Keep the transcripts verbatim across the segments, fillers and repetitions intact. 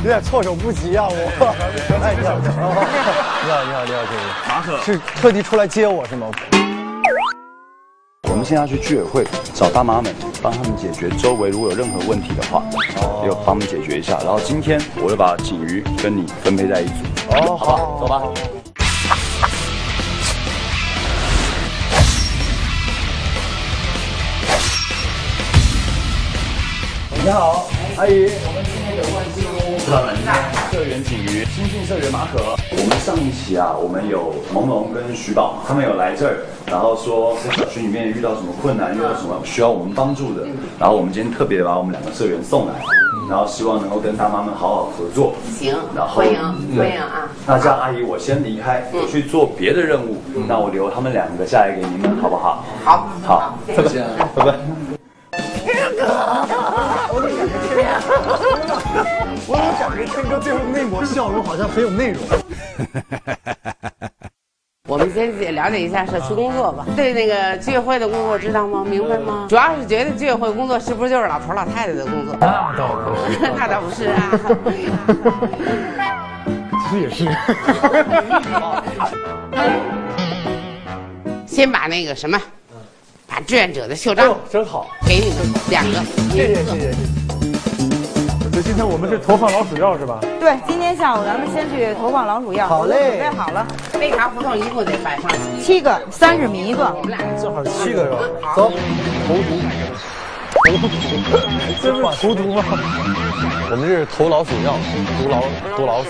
有点措手不及啊！我，哎，你好，你好，你好，你好，你好，先生， 马可是特地出来接我是吗？ 我们现在要去居委会找大妈们，帮他们解决周围如果有任何问题的话，哦，有帮他们解决一下。然后今天我就把锦鱼跟你分配在一组，哦，好吧，走吧。你好，阿姨，我们今天有万事屋社员锦鱼，新进社员马可。我们上一期啊，我们有朦胧跟徐宝，他们有来这儿，然后说在小区里面遇到什么困难，遇到什么需要我们帮助的，然后我们今天特别把我们两个社员送来，然后希望能够跟大妈们好好合作。 行， 然后欢迎欢迎啊！ 那这样，阿姨，我先离开，我去做别的任务，那我留他们两个下来给你们，好不好？ 好， 好， 再见，拜拜。 天哥，我怎么感觉天哥？ 我怎么感觉天哥最后那抹笑容好像很有内容？ 我们先了解一下社区工作吧。对那个居委会的工作知道吗？明白吗？主要是觉得居委会工作是不是就是老头老太太的工作？ 那倒不是， 那倒不是啊。 其实也是。 先把那个什么，把志愿者的袖章真好， 给你们两个。 谢谢谢谢谢谢。所以今天我们是投放老鼠药是吧？ 对，今天下午咱们先去投放老鼠药。 好嘞， 准备好了。 备茶胡同一共得摆放七个，三十米一个。 我们俩正好七个是吧？走，投毒。投毒，这是投毒吗？我们这是投老鼠药，毒老毒老鼠。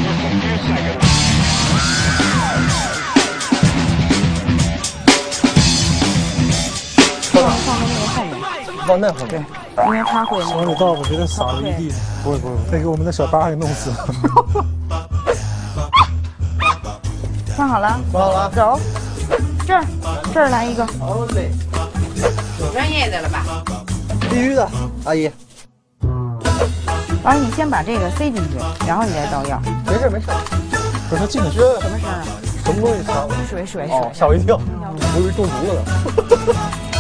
放放在那个后面。 放那后面。 因为他会。 往里倒，我觉得撒了一地。不会不会，再给我们的小八给弄死了。 放好了。 放好了。 走。这儿，这儿来一个。 好嘞。 挺专业的了吧？ 必须的，阿姨。 完了，你先把这个塞进去，然后你再倒药。 没事没事。 不是他进得去。 什么事儿啊？ 什么东西擦？ 水水水。 哦，吓我一跳，我以为中毒了呢。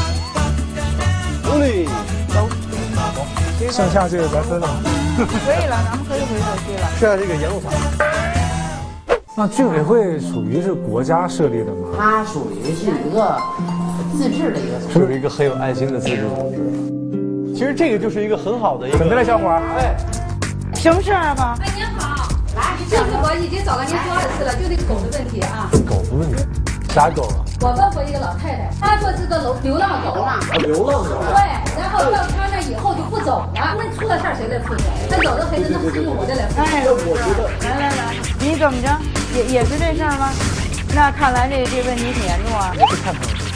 走嘞，走。 剩下这个咱分了。 可以了，咱们可以回社区了。 剩下这个盐路塔。 那居委会属于是国家设立的吗？ 它属于是一个自治的一个组织， 是不是一个很有爱心的自治组织？其实这个就是一个很好的一个。 准备了，小伙儿。 哎， 什么事儿啊，爸？ 哎，您好，来，这次我已经找到您多少次了，就这个狗的问题啊。 狗的问题，啥狗啊？ 我问过一个老太太，她说这个流流浪狗啊， 流浪狗。 对，然后到她那以后就不走了，那出了事儿谁来负责？那有的孩子那是用我的来负责。 哎，我觉得，来来来，你怎么着？也也是这事儿吗？那看来这这问题挺严重啊。 去看看。